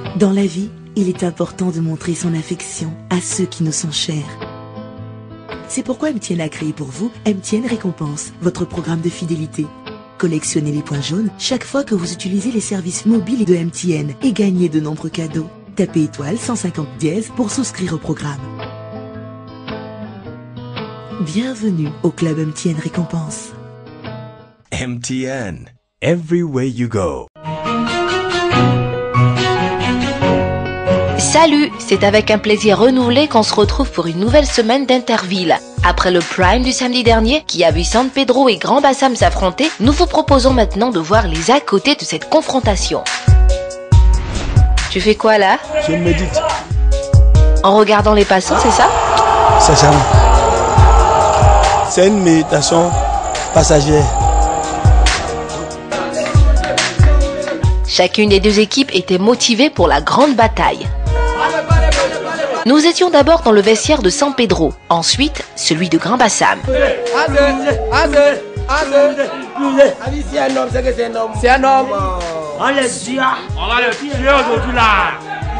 Dans la vie, il est important de montrer son affection à ceux qui nous sont chers. C'est pourquoi MTN a créé pour vous MTN Récompense, votre programme de fidélité. Collectionnez les points jaunes chaque fois que vous utilisez les services mobiles de MTN et gagnez de nombreux cadeaux. Tapez étoile 150 dièse pour souscrire au programme. Bienvenue au club MTN Récompense. MTN, every way you go. Salut, c'est avec un plaisir renouvelé qu'on se retrouve pour une nouvelle semaine d'Interville. Après le Prime du samedi dernier, qui a vu San Pedro et Grand Bassam s'affronter, nous vous proposons maintenant de voir les à côté de cette confrontation. Tu fais quoi là? Je médite. En regardant les passants, c'est ça? C'est ça. C'est une méditation passagère. Chacune des deux équipes était motivée pour la grande bataille. Nous étions d'abord dans le vestiaire de San Pedro, ensuite celui de Grand Bassam. C'est un homme. On va le tuer aujourd'hui là.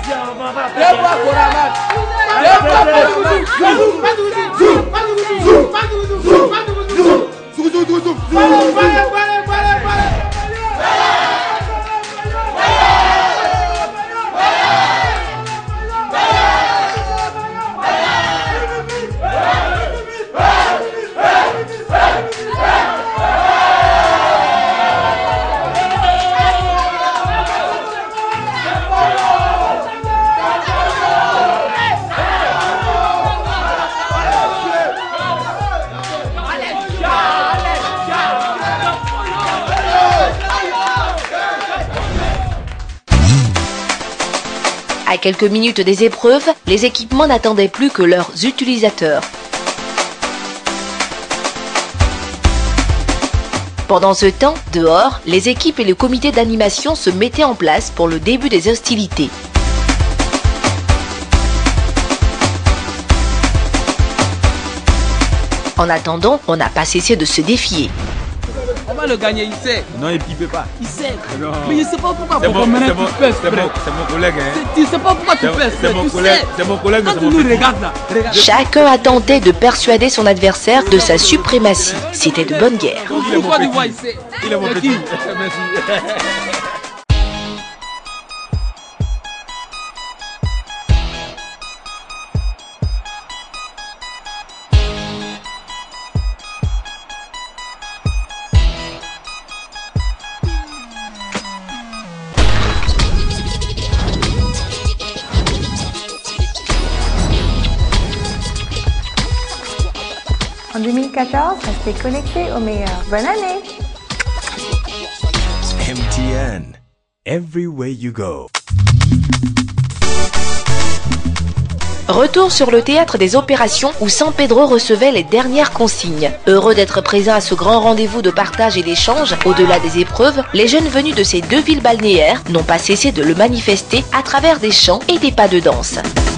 À quelques minutes des épreuves, les équipements n'attendaient plus que leurs utilisateurs. Pendant ce temps, dehors, les équipes et le comité d'animation se mettaient en place pour le début des hostilités. En attendant, on n'a pas cessé de se défier. On va le gagner, il sait. Non, il ne peut pas. Il sait. Non. Mais il ne sait pas pourquoi. C'est mon collègue. Tu ne sais pas pourquoi tu fais. C'est mon collègue. C'est mon collègue. Quand tu nous regardes là. Regarde. Chacun a tenté de persuader son adversaire de sa suprématie. C'était de bonne guerre. Pourquoi tu vois, il sait. Il est mon petit. Merci. En 2014, restez connectés au meilleur. Bonne année! MTN, every way you go. Retour sur le théâtre des opérations où San Pedro recevait les dernières consignes. Heureux d'être présent à ce grand rendez-vous de partage et d'échange, au-delà des épreuves, les jeunes venus de ces deux villes balnéaires n'ont pas cessé de le manifester à travers des chants et des pas de danse.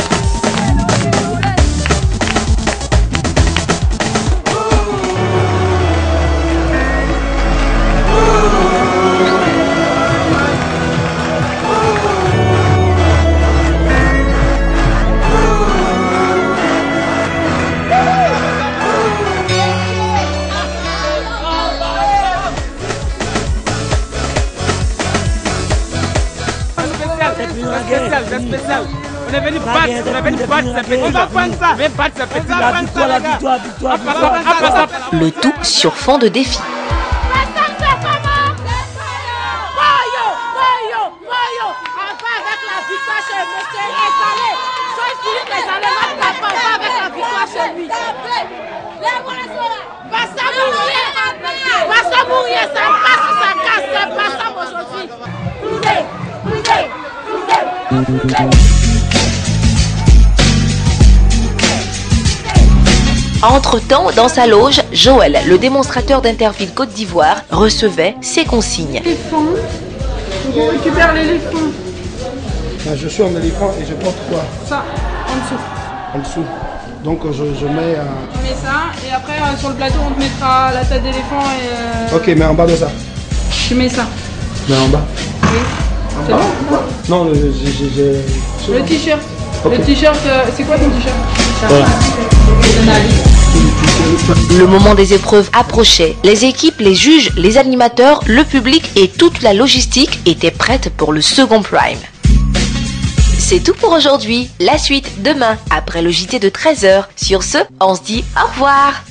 C'est spécial. On est venu battre, ça fait. On va prendre ça. Mais battre, ça fait. Le tout sur fond de défi. Entre-temps, dans sa loge, Joël, le démonstrateur d'Interville Côte d'Ivoire, recevait ses consignes. Éléphant. On récupère l'éléphant. Je suis un éléphant et je porte quoi? Ça, en dessous. En dessous. Donc je mets... On met ça et après sur le plateau on te mettra la tête d'éléphant et... Ok, mais en bas de ça. Tu mets ça. Mais en bas. Oui. En C'est bas. bon. Non, Le t-shirt. Okay. Le t-shirt, c'est quoi ton t-shirt? Voilà. Le moment des épreuves approchait. Les équipes, les juges, les animateurs, le public et toute la logistique étaient prêtes pour le second prime. C'est tout pour aujourd'hui. La suite demain, après le JT de 13h. Sur ce, on se dit au revoir.